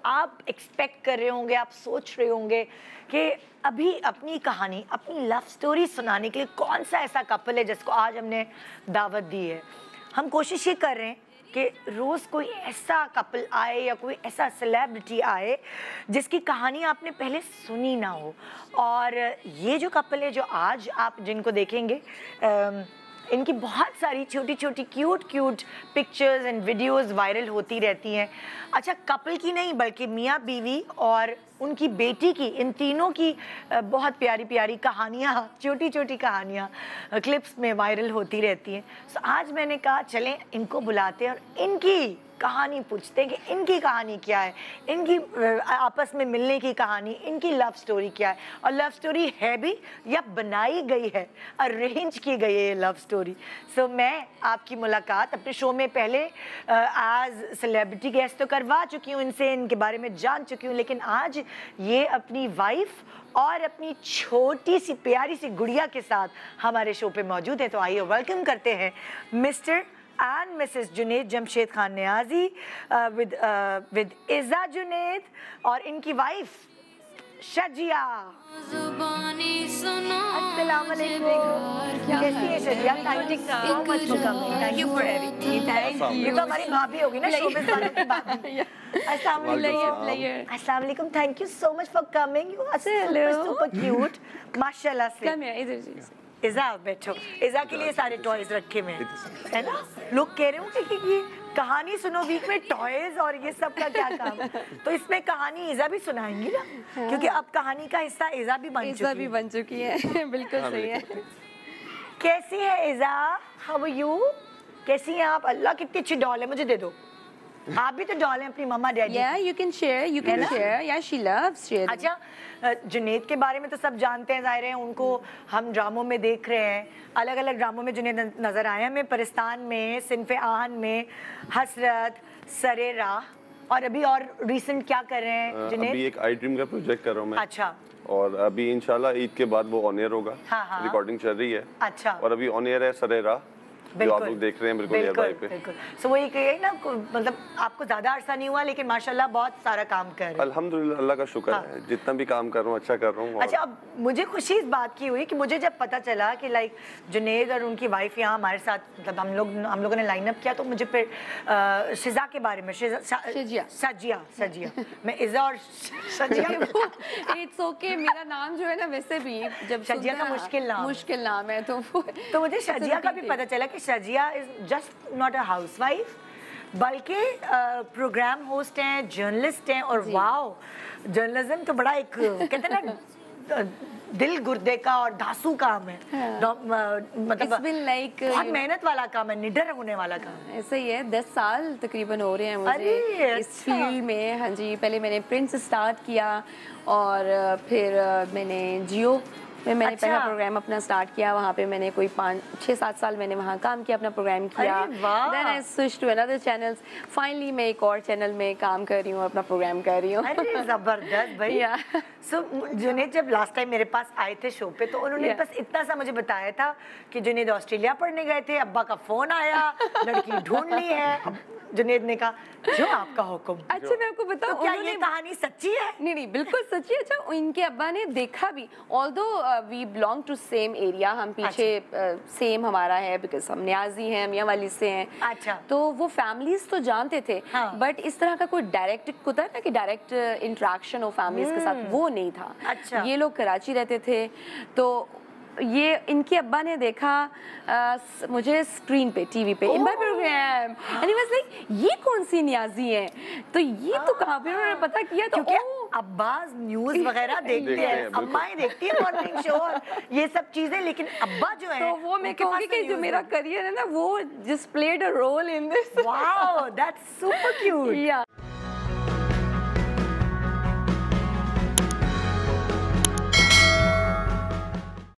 आप एक्सपेक्ट कर रहे होंगे, आप सोच रहे होंगे कि अभी अपनी कहानी, अपनी लव स्टोरी सुनाने के लिए कौन सा ऐसा कपल है जिसको आज हमने दावत दी है। हम कोशिश ये कर रहे हैं कि रोज़ कोई ऐसा कपल आए या कोई ऐसा सेलिब्रिटी आए जिसकी कहानी आपने पहले सुनी ना हो। और ये जो कपल है जो आज आप जिनको देखेंगे, इनकी बहुत सारी छोटी छोटी cute pictures and videos viral होती रहती हैं। अच्छा, कपल की नहीं बल्कि मियाँ बीवी और उनकी बेटी की, इन तीनों की बहुत प्यारी प्यारी कहानियाँ, छोटी छोटी कहानियाँ क्लिप्स में वायरल होती रहती हैं। सो आज मैंने कहा चलें इनको बुलाते हैं और इनकी कहानी पूछते हैं कि इनकी कहानी क्या है, इनकी आपस में मिलने की कहानी, इनकी लव स्टोरी क्या है, और लव स्टोरी है भी या बनाई गई है, अरेंज की गई है ये लव स्टोरी। सो मैं आपकी मुलाकात अपने शो में पहले एज सेलिब्रिटी गेस्ट तो करवा चुकी हूँ, इनसे इनके बारे में जान चुकी हूँ, लेकिन आज ये अपनी वाइफ और अपनी छोटी सी प्यारी सी गुड़िया के साथ हमारे शो पे मौजूद है। तो आइए वेलकम करते हैं mister and Mrs. Junaid Jamshed Khan Niazi with Iza Junaid और इनकी वाइफ शजिया। अस्सलाम वालेकुम, कैसी है Shazia? Thank you so much for coming, thank you for everything, thank you. ये तो हमारी भाभी होगी ना, शोबिज़ वालों की भाभी। अस्सलाम वालेकुम, thank you so much for coming, you are super cute माशाल्लाह से। इज़ा बैठो, इज़ा के लिए सारे टॉयज रखे हुए हैं, है ना? लोग कह रहे होंगे कि ये कहानी सुनो वीक में टॉयज और ये सब का क्या काम, तो इसमें कहानी इज़ा भी सुनाएंगी ना, क्योंकि अब कहानी का हिस्सा इज़ा भी बन चुकी है। बिल्कुल सही है। कैसी है इज़ा? How are you? कैसी हैं आप? अल्लाह कितनी अच्छी डॉल है, मुझे दे दो। आप भी तो डॉल हैं अपनी mama daddy. Yeah, you can share. Yeah, she loves sharing. अच्छा, जुनैद के बारे में तो सब जानते हैं, ज़ाहिर है उनको हम ड्रामों में देख रहे हैं, अलग अलग ड्रामों में जुनैद नज़र आए हैं हमें, परिस्तान में, सिनफ़े आहन में, हसरत, सरे राह, और अभी और रिसेंट क्या कर रहे हैं जुनैद? अभी एक आई ड्रीम का प्रोजेक्ट कर रहा हूँ मैं। अच्छा। और अभी इंशाल्लाह ईद के बाद वो ऑन एयर होगा। हाँ। रिकॉर्डिंग चल रही है। अच्छा। और अभी ऑन एयर है सरे राह, जो आप लोग देख रहे हैं बिल्कुल नियर बाय पे। बिल्कुल। सो वही कहिए ना, मतलब आपको ज़्यादा अरसा नहीं हुआ लेकिन माशाल्लाह बहुत सारा काम कर रहे हैं। अल्हम्दुलिल्लाह, अल्लाह का शुक्र है, जितना भी काम कर रहा हूँ अच्छा कर रहा हूँ। अच्छा, अब मुझे खुशी इस बात की हुई कि मुझे जब पता चला कि लाइक जुनैद और उनकी वाइफ यहाँ हमारे साथ, मतलब हम लोगों ने लाइनअप किया, तो मुझे फिर शिजा के बारे में, सजिया मैं इज़ा और सजिया It's okay, मेरा नाम जो है ना वैसे भी जब सजिया का मुश्किल नाम है, तो मुझे सजिया का भी पता चला कि Shazia is just not a housewife, बल्कि प्रोग्राम होस्ट हैं, जर्नलिस्ट हैं, और वाओ, जर्नलिज्म तो बड़ा एक कहते हैं ना दिल गुर्दे का और धांसू काम है। मतलब बहुत मेहनत वाला काम है, निडर होने वाला काम है। ऐसे ही है, 10 साल तकरीबन हो रहे हैं मुझे इस फील्ड में। हाँ जी, पहले मैंने प्रिंट से स्टार्ट किया और फिर मैंने जियो में मैंने पहला प्रोग्राम अपना स्टार्ट किया। वहाँ पे मैंने कोई 5-6-7 साल मैंने वहाँ काम किया, अपना प्रोग्राम किया। Then I switched to another channels. Finally मैं एक और चैनल में काम कर रही हूँ, अपना प्रोग्राम कर रही हूँ। अरे ज़बरदस्त भाई। सो जुनैद जब लास्ट टाइम मेरे पास आए थे शो पे, तो उन्होंने बस इतना सा मुझे बताया था कि जुनैद ऑस्ट्रेलिया पढ़ने गए थे, अब्बा का फोन आया, लड़की ढूंढ ली है। जुनैद ने कहा जो आपका हुक्म। अच्छा, मैं आपको बताऊं, तो क्या ये कहानी सच्ची है? नहीं, बिल्कुल सच्ची है। अच्छा, इनके अब्बा ने देखा भी, although we belong to same area, हम पीछे सेम हमारा है, बिकॉज हम न्याजी हैं, मियाँ वाली से हैं। अच्छा। तो वो फैमिलीज तो जानते थे, बट इस तरह का कोई डायरेक्ट होता है ना कि डायरेक्ट इंटरेक्शन हो फैमिलीज के साथ, वो नहीं था। अच्छा। ये लोग कराची रहते थे, तो ये इनके अब्बा ने देखा मुझे स्क्रीन पे, टीवी पे, in my programme, and he was like ये कौन सी नियाजी है, तो ये तो कहाँ पे उन्होंने पता किया, तो अब्बा न्यूज वगैरह देखते हैं, अम्माएं देखती है मॉर्निंग शो और ये सब चीजें, लेकिन अब्बा जो है, तो वो मैं कहूँगी कि जो मेरा करियर है ना, वो just played a role in this. Wow, that's super cute. या